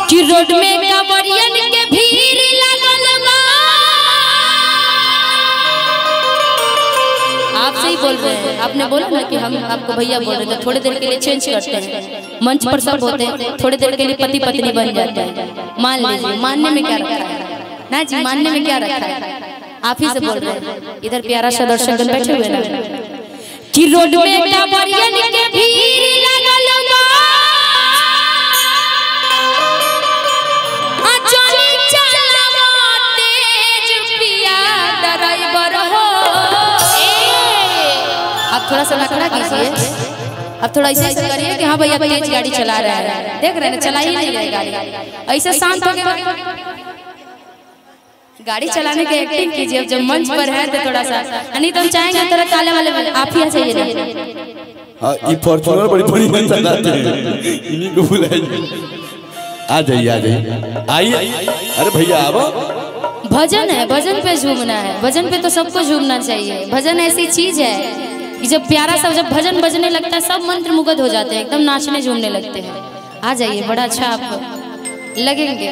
कि रोड में कांवरियन के भीड़ लागल बा। आपसे ही बोल रहे हैं, आपने बोला ना कि हम आपको भैया बोल रहे थे। थोड़ी देर के लिए चेंज करते हैं, मंच पर सब होते हैं, थोड़ी देर के लिए पति पत्नी बन जाते हैं। मान लीजिए, मानने में क्या रखा है ना जी, मानने में क्या रखा है, आप ही से बोल रहे हैं। इधर प्यारा सा दर्शक बैठे हुए ना कि रोड में कांवरियन के भीड़ लागल बा। आप थोड़ा सा नखरा कीजिए, अब थोड़ा ऐसे करिए कि हाँ भैया तेज गाड़ी चला रहा है। देख रहे हैं चला ही नहीं रही गाड़ी, ऐसे शांत हो गया। गाड़ी चलाने की एक्टिंग कीजिए जब मंच पर है तो थोड़ा सा, नहीं तो हम चाहेंगे थोड़ा काले वाले आप ही आ जाइए ना। ये फॉर्च्यूनर बड़ी बड़ी चलाते हैं, इन्हीं को बुलाइए। आ जाइए आ जाइए, आइए। अरे भैया अब भजन है, भजन पे झूमना है। भजन पे तो सबको झूमना चाहिए। भजन ऐसी चीज है कि जब प्यारा सा जब भजन बजने लगता है सब मंत्र मुग्ध हो जाते हैं, एकदम नाचने झूमने लगते हैं। आ जाइए, बड़ा अच्छा आप लगेंगे।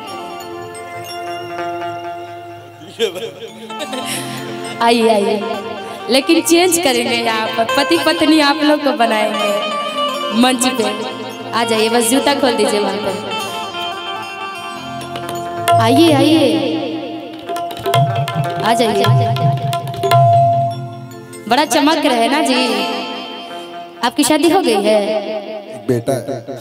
आइए आइए, लेकिन चेंज करेंगे यहाँ पर, पति पत्नी आप लोग को बनाएंगे मंच पे। आ जाइए, बस जूता खोल दीजिए वहां पर। आइए आइए, आ जाइए। बड़ा चमक रहे ना जी। आपकी शादी हो गई है? बेटा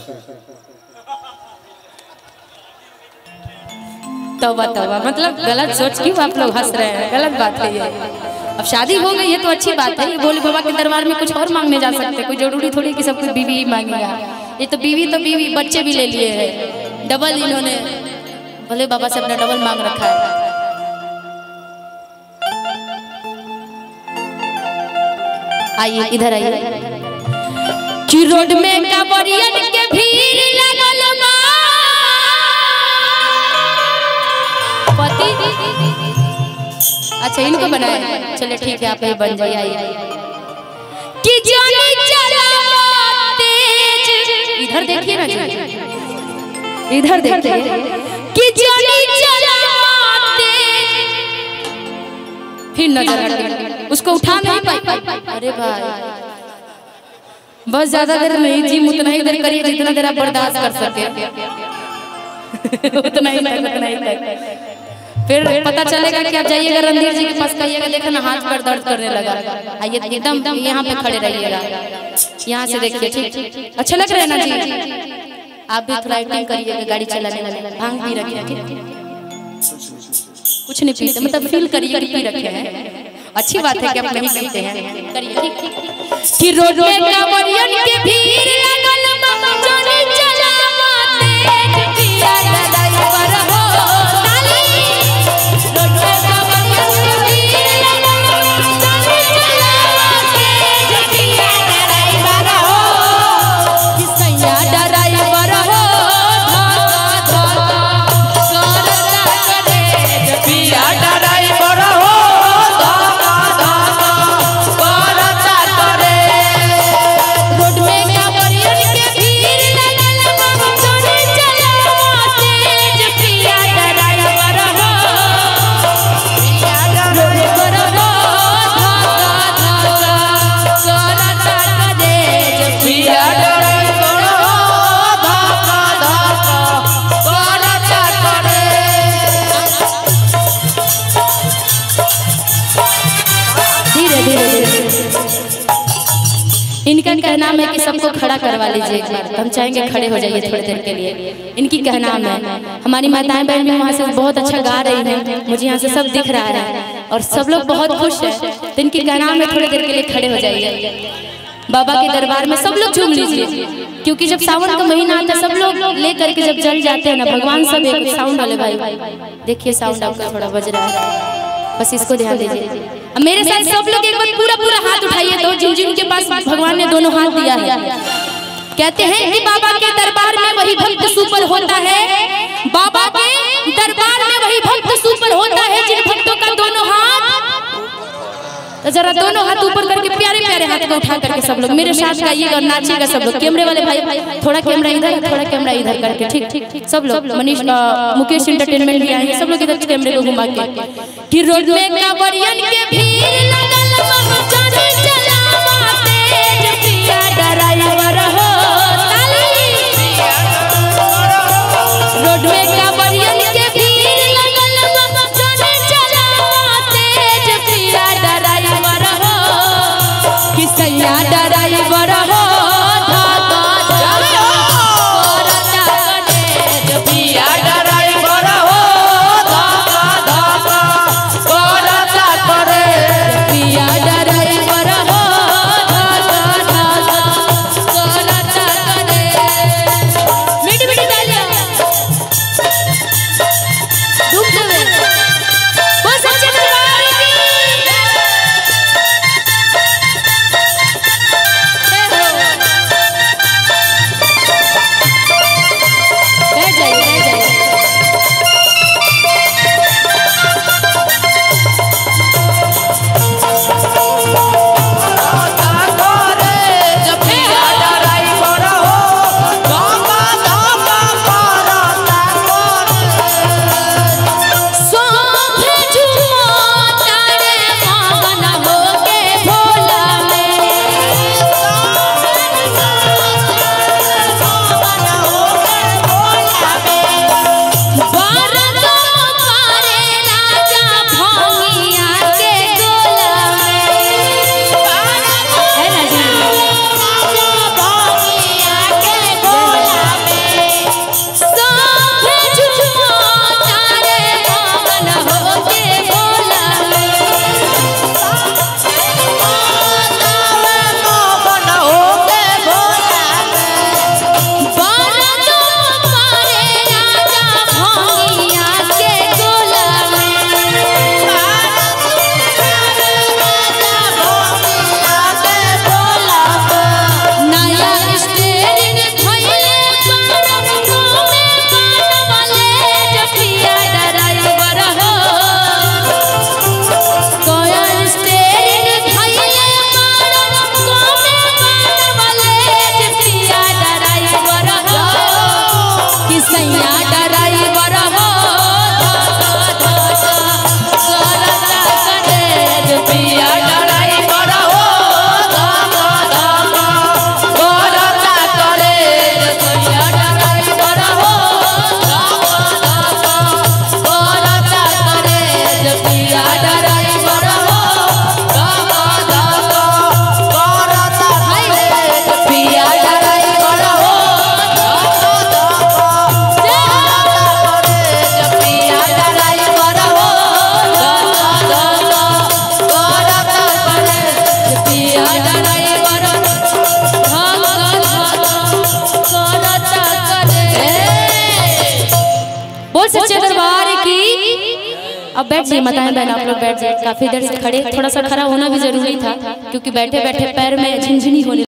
तौबा तौबा, मतलब गलत सोच क्यों आप लोग हंस रहे हैं? गलत बात है ये। अब शादी हो गई है तो अच्छी बात है। ये भोले बाबा के दरबार में कुछ और मांगने जा सकते, कोई जरूरी थोड़ी कि सब कुछ बीवी ही मांगेगा। ये तो बीवी, बच्चे भी ले लिए हैं। डबल इन्होंने भोले बाबा से अपना डबल मांग रखा है। आइए इधर आइए कि रोड में कांवरियन के भीड़ लागल बा। पति अच्छा इनको बनाए, चलिए ठीक है आप ही बन जाइए। आइए कि जाने चला तेज, इधर देखिए ना जी, इधर देखिए कि जाने चला तेज। फिर नजर हटी, उसको उठा नहीं पाई। अरे भाई बस ज्यादा देर नहीं जी, उतना ही देर करिए जितना देर आप बर्दाश्त कर सके। उतना ही तक। फिर पता चलेगा कि आप जाइएगा रणधीर जी के पास, कहिएगा देखो ना हाथ पर दर्द करने लगा। आइए एकदम यहाँ पे खड़े रहिएगा, यहाँ से देखिए ठीक। अच्छा लग रहा है ना जी? आप भी थोड़ा एक्टिंग करिएगा गाड़ी चलाने वाले। भांग पी रखे? कुछ नहीं पीते, मतलब फील करिए कि पी रखे हैं। अच्छी बात है कि आप नहीं पीते हैं। करिए ठीक। कि रोड में कांवरियन के भीड़ लागल बा, जाने चला तेज पिया ड्राइवर हो। रोड में कांवरियन के भीड़ लागल बा, जाने चला तेज पिया ड्राइवर हो। कि सैया ड्राइवर हो, धक्का करता करे पिया ड्राइवर हो। रोड में कांवरियन के भीड़ लागल बा, जाने चला तेज पिया ड्राइवर हो। पिया ड्राइवर हो, धक्का करता करे पिया ड्राइवर हो, धक्का करता करे। धीरे धीरे इनका कहना है कि सबको खड़ा करवा लीजिए एक बार, तो हम चाहेंगे खड़े हो जाइए थोड़ी देर के लिए। इनकी कहना है, हमारी माताएं बहन भी वहाँ से बहुत अच्छा गा रही हैं, मुझे यहाँ से सब दिख रहा है और सब लोग बहुत खुश हैं। तो इनकी कहना है थोड़ी देर के लिए खड़े हो जाइए। बाबा के दरबार में सब लोग झूम लीजिए, क्योंकि जब सावन का महीना आता है सब लोग ले करके जब जल जाते हैं ना भगवान, सब एक साउंड वाले भाई देखिए साउंड आपका थोड़ा बज रहा है, बस इसको ध्यान दीजिए। अब मेरे साथ सब लोग एक बार पूरा पूरा हाथ उठाइए, तो जिन जिनके पास भगवान ने दोनों हाथ दिया है। कहते हैं कि बाबा के दरबार में वही भक्त सुपर होता है, बाबा के दरबार में वही भक्त सुपर होता है जिन भक्तों का दोनों हाथ। तो जरा दोनों हाथ ऊपर करके प्यारे प्यारे हाथ को उठा करके सब लोग मेरे साथ गाइएगा और नाचिएगा सब लोग। कैमरे वाले भाई थोड़ा कैमरा इधर, थोड़ा कैमरा इधर करके, ठीक सब लोग। मनीष मुकेश एंटरटेनमेंट भी आए, सब लोग इधर कैमरे को घुमा के कि रोड में कांवरियन के भीड़ लगल पहुंचने चलावा तेज पिया ड्राइवर हो ताली। रोड में कांवरियन के भीड़ लगल पहुंचने चलावा तेज पिया ड्राइवर हो कि सैया ड्राइवर हो अब बैठ जाइए माताएं बहन, आप लोग बैठ जाइए। काफी देर से खड़े, थोड़ा सा खड़ा होना भी जरूरी था क्योंकि बैठे बैठे पैर में झिनझिनी होने